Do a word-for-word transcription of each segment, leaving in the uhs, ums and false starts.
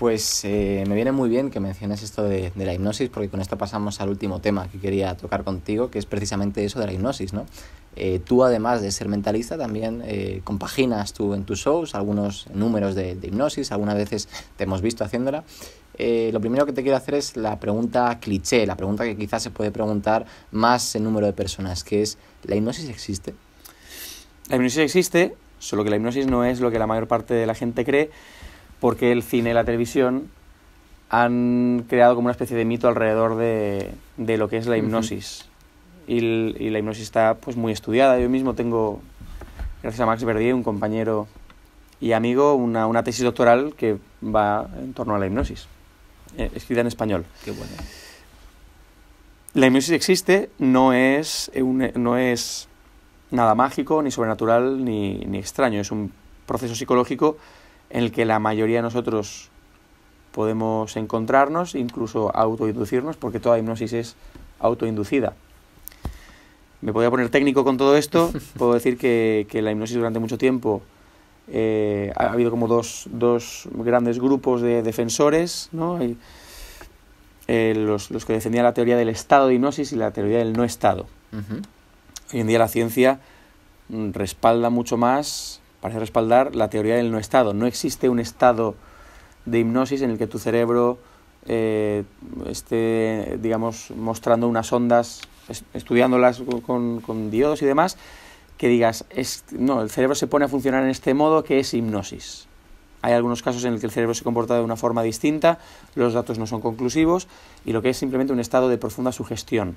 Pues eh, me viene muy bien que menciones esto de, de la hipnosis, porque con esto pasamos al último tema que quería tocar contigo, que es precisamente eso de la hipnosis, ¿no? Eh, tú, además de ser mentalista, también eh, compaginas tú en tus shows algunos números de, de hipnosis, algunas veces te hemos visto haciéndola. Eh, lo primero que te quiero hacer es la pregunta cliché, la pregunta que quizás se puede preguntar más en número de personas, que es, ¿la hipnosis existe? La hipnosis existe, solo que la hipnosis no es lo que la mayor parte de la gente cree, porque el cine y la televisión han creado como una especie de mito alrededor de, de lo que es la hipnosis. Uh-huh. Y, y la hipnosis está pues muy estudiada. Yo mismo tengo, gracias a Max Verdier, un compañero y amigo, una, una tesis doctoral que va en torno a la hipnosis, eh, escrita en español. Qué bueno. La hipnosis existe, no es, un, no es nada mágico, ni sobrenatural, ni, ni extraño. Es un proceso psicológico en el que la mayoría de nosotros podemos encontrarnos, incluso autoinducirnos, porque toda hipnosis es autoinducida. Me podría poner técnico con todo esto. Puedo decir que, que la hipnosis durante mucho tiempo eh, ha habido como dos, dos grandes grupos de defensores, ¿no? Hay, eh, los, los que defendían la teoría del estado de hipnosis y la teoría del no estado. Uh-huh. Hoy en día la ciencia respalda mucho más, parece respaldar la teoría del no estado. No existe un estado de hipnosis en el que tu cerebro eh, esté, digamos, mostrando unas ondas, es, estudiándolas con, con diodos y demás, que digas, es, no, el cerebro se pone a funcionar en este modo, que es hipnosis. Hay algunos casos en el que el cerebro se comporta de una forma distinta, los datos no son conclusivos, y lo que es simplemente un estado de profunda sugestión.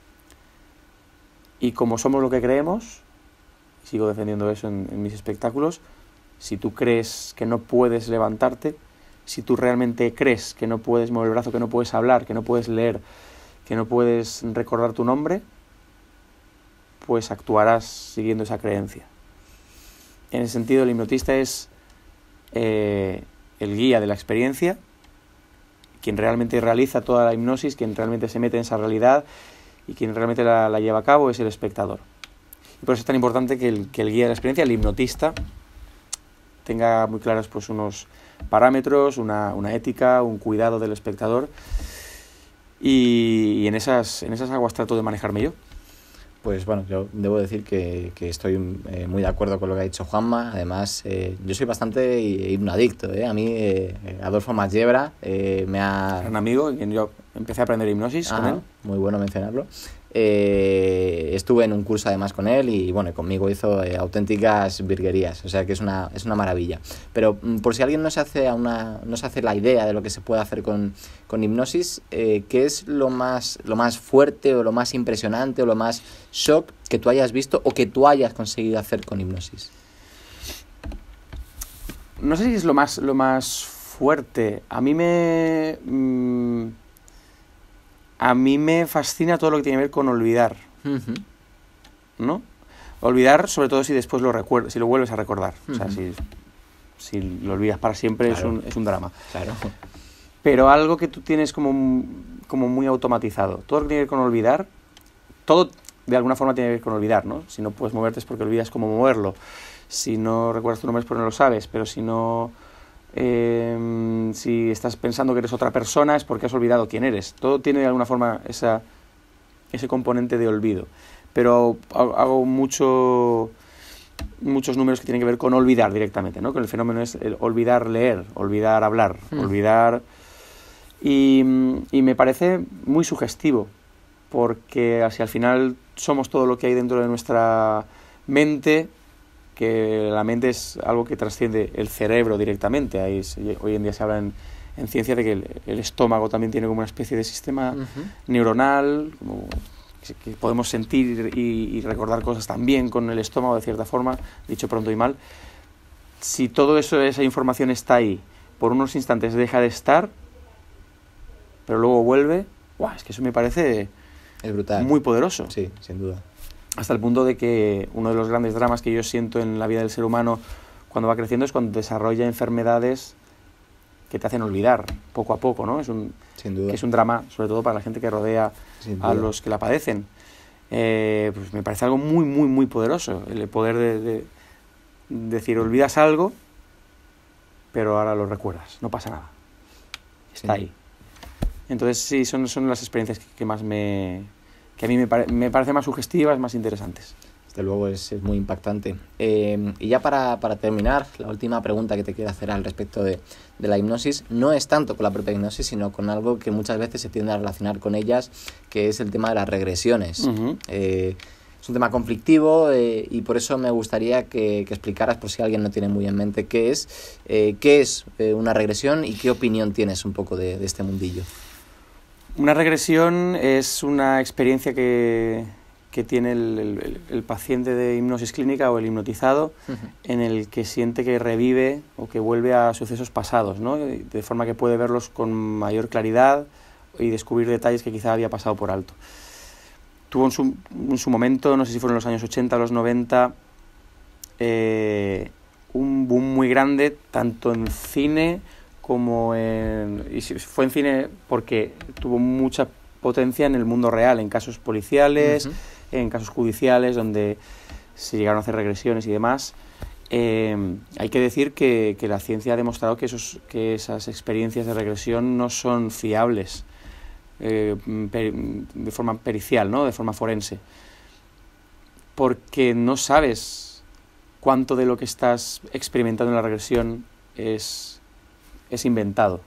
Y como somos lo que creemos, sigo defendiendo eso en, en mis espectáculos, si tú crees que no puedes levantarte, si tú realmente crees que no puedes mover el brazo, que no puedes hablar, que no puedes leer, que no puedes recordar tu nombre, pues actuarás siguiendo esa creencia. En ese sentido, el hipnotista es eh, el guía de la experiencia, quien realmente realiza toda la hipnosis, quien realmente se mete en esa realidad y quien realmente la, la lleva a cabo es el espectador. Y por eso es tan importante que el, que el guía de la experiencia, el hipnotista, tenga muy claros pues, unos parámetros, una, una ética, un cuidado del espectador, y, y en, esas, en esas aguas trato de manejarme yo. Pues bueno, yo debo decir que, que estoy eh, muy de acuerdo con lo que ha dicho Juanma. Además, eh, yo soy bastante hipnoadicto, ¿eh? A mí, eh, Adolfo Masiebra eh, me ha... Un amigo, quien yo empecé a aprender hipnosis. Ajá, con él. Muy bueno mencionarlo. Eh, estuve en un curso además con él y bueno, conmigo hizo eh, auténticas virguerías, o sea que es una, es una maravilla. Pero mm, por si alguien no se hace una, no se hace la idea de lo que se puede hacer con, con hipnosis, eh, ¿qué es lo más, lo más fuerte o lo más impresionante o lo más shock que tú hayas visto o que tú hayas conseguido hacer con hipnosis? No sé si es lo más, lo más fuerte. A mí me... Mmm, A mí me fascina todo lo que tiene que ver con olvidar, uh-huh. ¿no? Olvidar, sobre todo si después lo recuerdas, si lo vuelves a recordar. Uh-huh. O sea, si, si lo olvidas para siempre, claro. es, un, es un drama. Claro. Pero algo que tú tienes como, como muy automatizado. Todo lo que tiene que ver con olvidar, todo de alguna forma tiene que ver con olvidar, ¿no? Si no puedes moverte es porque olvidas cómo moverlo. Si no recuerdas tu nombre es porque no lo sabes, pero si no... Eh, si estás pensando que eres otra persona es porque has olvidado quién eres. Todo tiene de alguna forma esa, ese componente de olvido. Pero hago mucho, muchos números que tienen que ver con olvidar directamente, ¿no? Que el fenómeno es el olvidar leer, olvidar hablar, mm. olvidar... Y, y me parece muy sugestivo, porque así al final somos todo lo que hay dentro de nuestra mente, que la mente es algo que trasciende el cerebro directamente. Ahí, hoy en día se habla en, en ciencia de que el, el estómago también tiene como una especie de sistema uh-huh. neuronal, como que, que podemos sentir y, y recordar cosas también con el estómago de cierta forma, dicho pronto y mal. Si todo eso, esa información está ahí, por unos instantes deja de estar, pero luego vuelve, ¡guau! Es que eso me parece es brutal. Muy poderoso. Sí, sin duda. Hasta el punto de que uno de los grandes dramas que yo siento en la vida del ser humano cuando va creciendo es cuando desarrolla enfermedades que te hacen olvidar poco a poco, ¿no? Es un, Sin duda. Que es un drama, sobre todo para la gente que rodea a los que la padecen. Eh, pues me parece algo muy, muy, muy poderoso, el poder de, de decir, olvidas algo, pero ahora lo recuerdas, no pasa nada. está Sí. ahí. Entonces sí, son, son las experiencias que, que más me... que a mí me, pare, me parecen más sugestivas, más interesantes. Desde luego es, es muy impactante. Eh, y ya para, para terminar, la última pregunta que te quiero hacer al respecto de, de la hipnosis no es tanto con la propia hipnosis, sino con algo que muchas veces se tiende a relacionar con ellas, que es el tema de las regresiones. Uh-huh. Eh, es un tema conflictivo eh, y por eso me gustaría que, que explicaras, por si alguien no tiene muy en mente qué es, eh, qué es eh, una regresión y qué opinión tienes un poco de, de este mundillo. Una regresión es una experiencia que, que tiene el, el, el paciente de hipnosis clínica o el hipnotizado, uh-huh, en el que siente que revive o que vuelve a sucesos pasados, ¿no? De forma que puede verlos con mayor claridad y descubrir detalles que quizá había pasado por alto. Tuvo en su, en su momento, no sé si fueron los años ochenta o los noventa, eh, un boom muy grande, tanto en cine como en... y fue en cine porque tuvo mucha potencia en el mundo real, en casos policiales, uh-huh, en casos judiciales, donde se llegaron a hacer regresiones y demás. Eh, hay que decir que, que la ciencia ha demostrado que, esos, que esas experiencias de regresión no son fiables eh, per, de forma pericial, ¿no? De forma forense, porque no sabes cuánto de lo que estás experimentando en la regresión es, es inventado.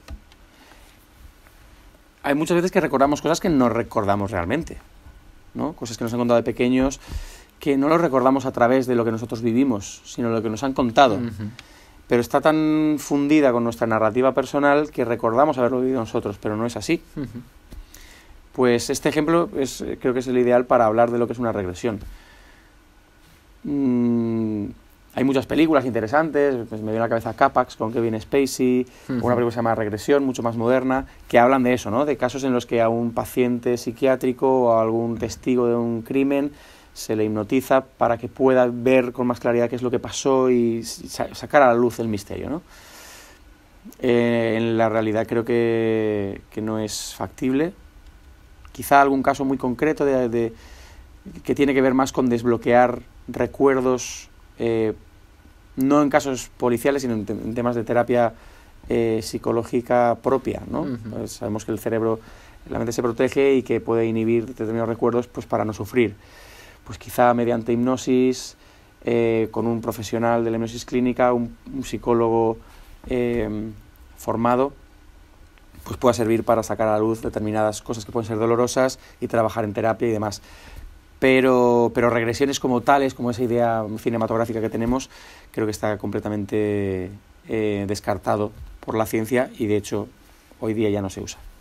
Hay muchas veces que recordamos cosas que no recordamos realmente, ¿no? Cosas que nos han contado de pequeños, que no lo recordamos a través de lo que nosotros vivimos, sino lo que nos han contado. Uh-huh. Pero está tan fundida con nuestra narrativa personal que recordamos haberlo vivido nosotros, pero no es así. Uh-huh. Pues este ejemplo es, creo que es el ideal para hablar de lo que es una regresión. Mm, hay muchas películas interesantes, pues me viene a la cabeza Capax con Kevin Spacey, uh-huh, una película que se llama Regresión, mucho más moderna, que hablan de eso, ¿no? De casos en los que a un paciente psiquiátrico o a algún testigo de un crimen se le hipnotiza para que pueda ver con más claridad qué es lo que pasó y sa- sacar a la luz el misterio, ¿no? Eh, en la realidad creo que, que no es factible. Quizá algún caso muy concreto de, de, que tiene que ver más con desbloquear recuerdos, eh, no en casos policiales, sino en, te- en temas de terapia eh, psicológica propia, ¿no? Uh-huh. Pues sabemos que el cerebro, la mente se protege y que puede inhibir determinados recuerdos pues para no sufrir. Pues quizá mediante hipnosis, eh, con un profesional de la hipnosis clínica, un, un psicólogo eh, formado, pues pueda servir para sacar a la luz determinadas cosas que pueden ser dolorosas y trabajar en terapia y demás. Pero, pero regresiones como tales, como esa idea cinematográfica que tenemos, creo que está completamente eh, descartado por la ciencia y de hecho hoy día ya no se usa.